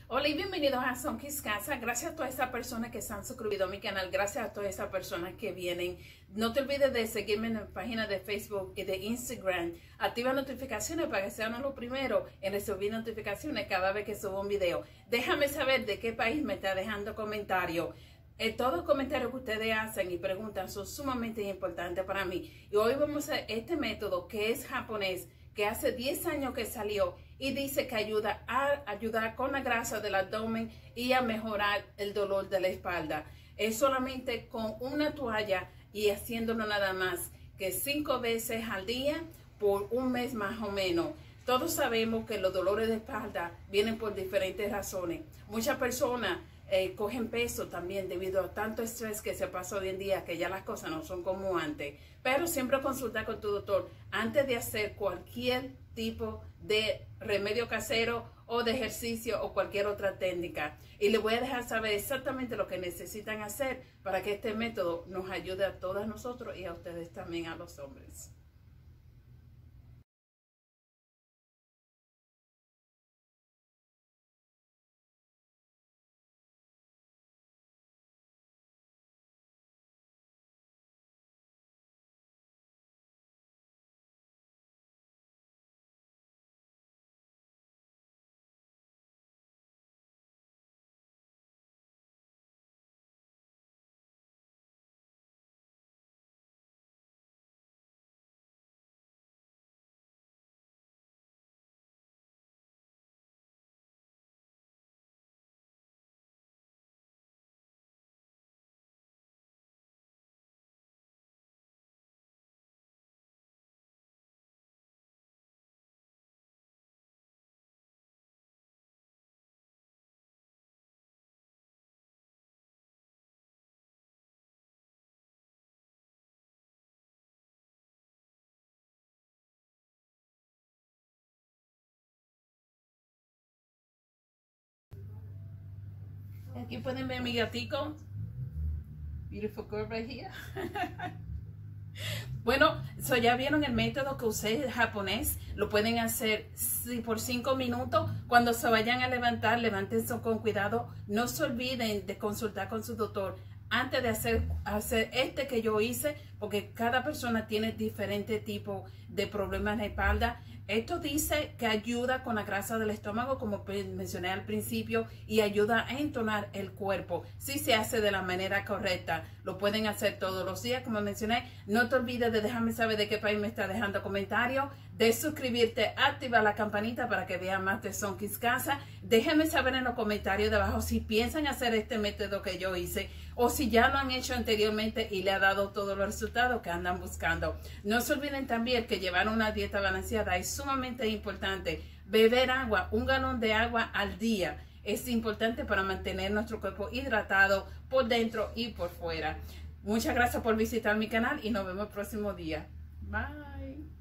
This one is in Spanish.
Hola y bienvenidos a Sonkis Casa. Gracias a todas esas personas que se han suscrito a mi canal. Gracias a todas esas personas que vienen. No te olvides de seguirme en la página de Facebook y de Instagram. Activa notificaciones para que sean los primeros en recibir notificaciones cada vez que subo un video. Déjame saber de qué país me está dejando comentarios. Todos los comentarios que ustedes hacen y preguntan son sumamente importantes para mí. Y hoy vamos a este método que es japonés, que hace 10 años que salió y dice que ayuda a ayudar con la grasa del abdomen y a mejorar el dolor de la espalda. Es solamente con una toalla y haciéndolo nada más que 5 veces al día por un mes más o menos. Todos sabemos que los dolores de espalda vienen por diferentes razones. Muchas personas cogen peso también debido a tanto estrés que se pasa hoy en día, que ya las cosas no son como antes. Pero siempre consulta con tu doctor antes de hacer cualquier tipo de remedio casero o de ejercicio o cualquier otra técnica. Y les voy a dejar saber exactamente lo que necesitan hacer para que este método nos ayude a todas nosotros y a ustedes también, a los hombres. Aquí pueden ver mi gatico. Beautiful girl right here. Bueno, ya vieron el método que usé japonés. Lo pueden hacer por 5 minutos. Cuando se vayan a levantar, levántense con cuidado. No se olviden de consultar con su doctor antes de hacer este que yo hice, porque cada persona tiene diferente tipo de problemas en la espalda. Esto dice que ayuda con la grasa del estómago, como mencioné al principio, y ayuda a entonar el cuerpo. Si se hace de la manera correcta, lo pueden hacer todos los días, como mencioné. No te olvides de dejarme saber de qué país me está dejando comentarios, de suscribirte, activar la campanita para que vean más de Sonkis Casa. Déjenme saber en los comentarios de abajo si piensan hacer este método que yo hice o si ya lo han hecho anteriormente y le ha dado todos los resultados que andan buscando. No se olviden también que llevar una dieta balanceada es sumamente importante. Beber agua, 1 galón de agua al día, es importante para mantener nuestro cuerpo hidratado por dentro y por fuera. Muchas gracias por visitar mi canal y nos vemos el próximo día. Bye.